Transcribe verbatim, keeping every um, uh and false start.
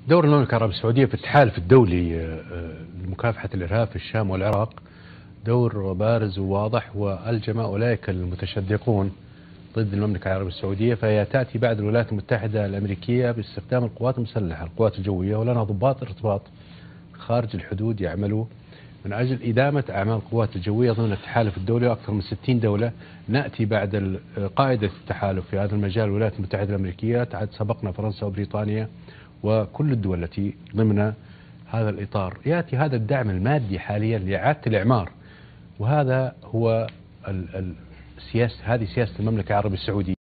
دور المملكة العربية السعودية في التحالف الدولي لمكافحة الإرهاب في الشام والعراق دور بارز وواضح، وألجم أولئك المتشدقون ضد المملكة العربية السعودية فهي تأتي بعد الولايات المتحدة الأمريكية باستخدام القوات المسلحة القوات الجوية، ولنا ضباط ارتباط خارج الحدود يعملوا من أجل إدامة أعمال القوات الجوية ضمن التحالف الدولي، وأكثر من ستين دولة. نأتي بعد قائدة التحالف في هذا المجال الولايات المتحدة الأمريكية، سبقنا فرنسا وبريطانيا وكل الدول التي ضمن هذا الإطار. يأتي هذا الدعم المادي حاليا لإعادة الإعمار، وهذا هو السياسة، هذه سياسة المملكة العربية السعودية.